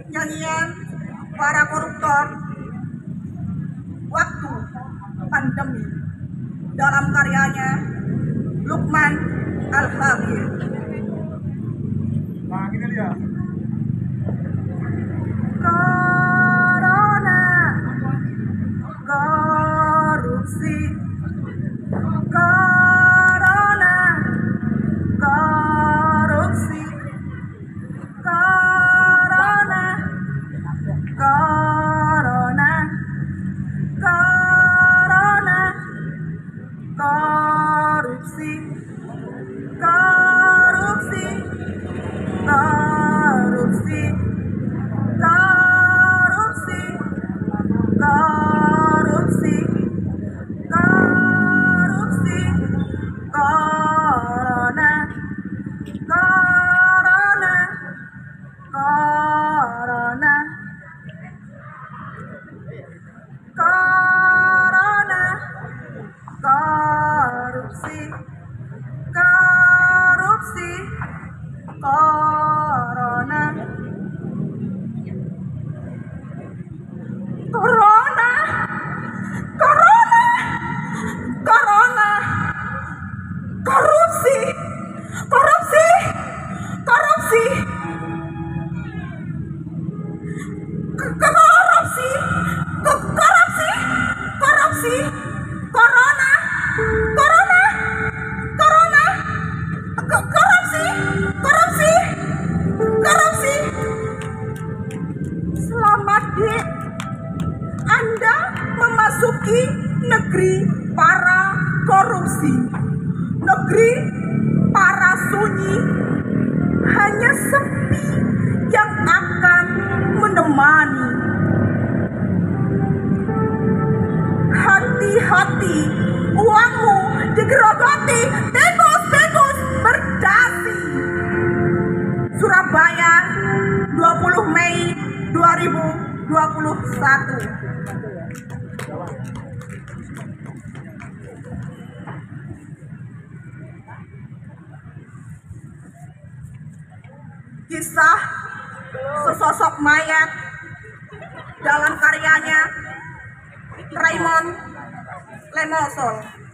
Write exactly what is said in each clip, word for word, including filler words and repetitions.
nyanyian para koruptor waktu pandemi dalam karyanya Lukman Al-Hakim. Nah, gini dia. Corona, korupsi, corona, korupsi, corona, corona, corona, korupsi, korupsi, korupsi, korupsi, korupsi, korupsi, corona, corona, corona, corona, korupsi, korupsi, corona, corona, corona, corona, korupsi, korupsi, korupsi, korupsi, korupsi, korupsi, corona, corona, corona, korupsi, korupsi, korupsi. Selamat di Anda memasuki negeri para korupsi, negeri para sunyi, hanya sepi yang akan menemani. Hati-hati, uangmu digerogoti tikus-tikus berdasi. Surabaya, dua puluh Mei dua ribu dua puluh satu. Kisah sesosok mayat dalam karyanya Raymond Lemosol.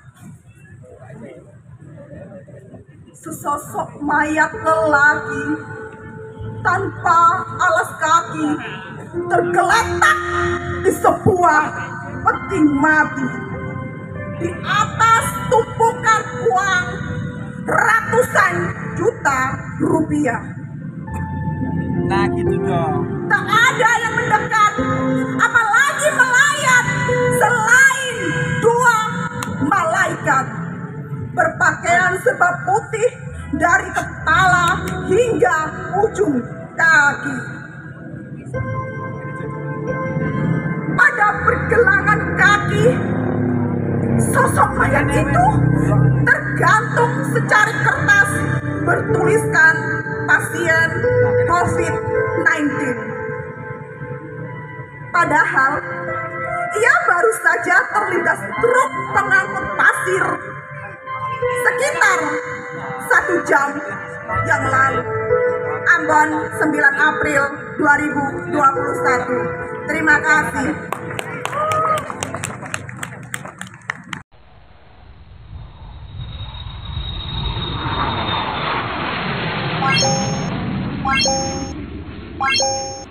Sesosok mayat lelaki tanpa alas kaki tergeletak di sebuah peti mati. Di atas tumpukan uang ratusan juta rupiah. Nah, gitu dong. Tak ada yang mendekat, apalagi melayat, selain dua malaikat berpakaian serba putih dari kepala hingga ujung kaki. Pada pergelangan kaki sosok mayat itu tergantung secari kertas bertuliskan pasien covid sembilan belas. Padahal ia baru saja terlindas truk pengangkut pasir sekitar satu jam yang lalu. Ambon, sembilan April dua ribu dua puluh satu. Terima kasih. Thank you.